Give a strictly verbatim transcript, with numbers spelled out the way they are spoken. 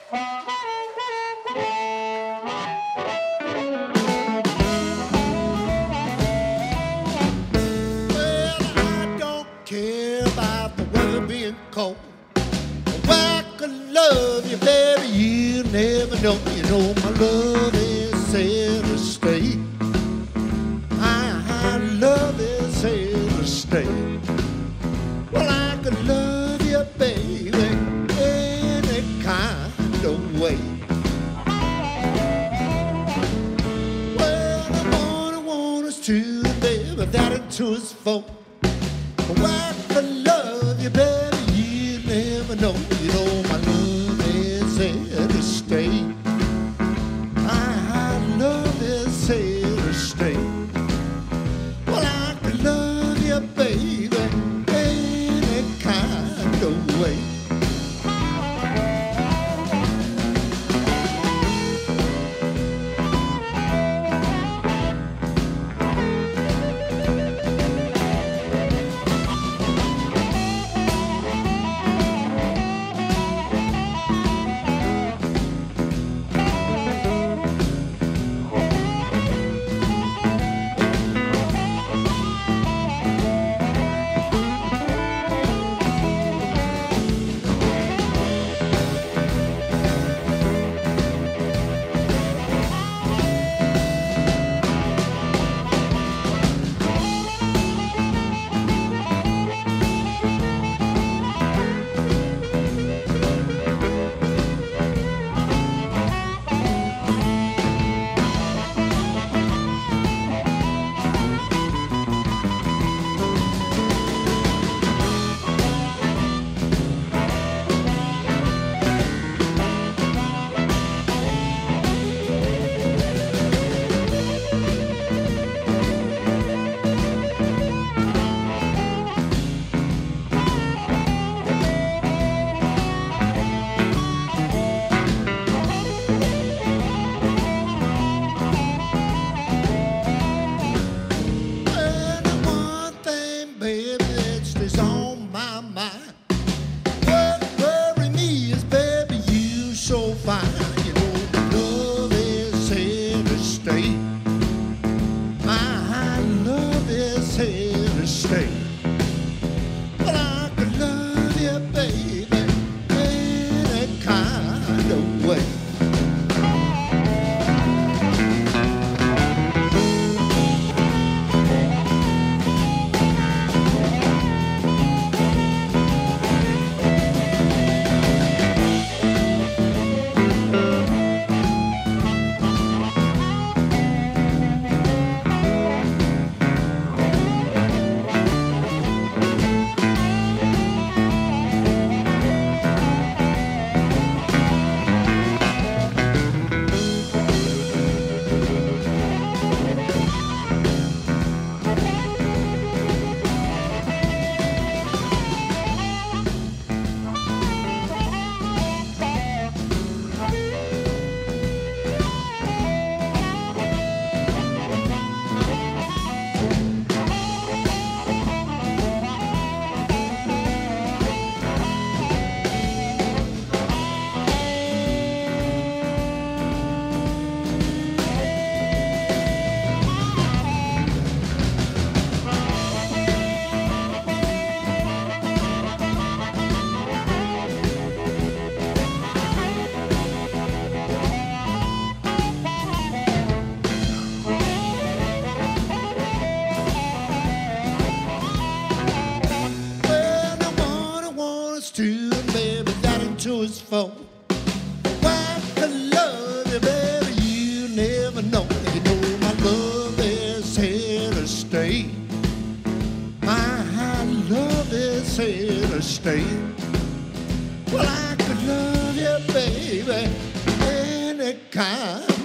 I don't care about the weather being cold. Oh, I could love you, baby, you never know. You know my love is here to stay. My love is here to stay. Well, I could love you, baby, any kind of way. Well, the one I want is to, baby, that into his phone. Oh, I could love you, baby, you never know. You know my love is here to stay. My love is here to stay. Well, I could love you, baby, any kind of way. To his phone. Why I love you, baby, you never know. You know my love is here to stay. My love is here to stay. Well, I could love you, baby, any kind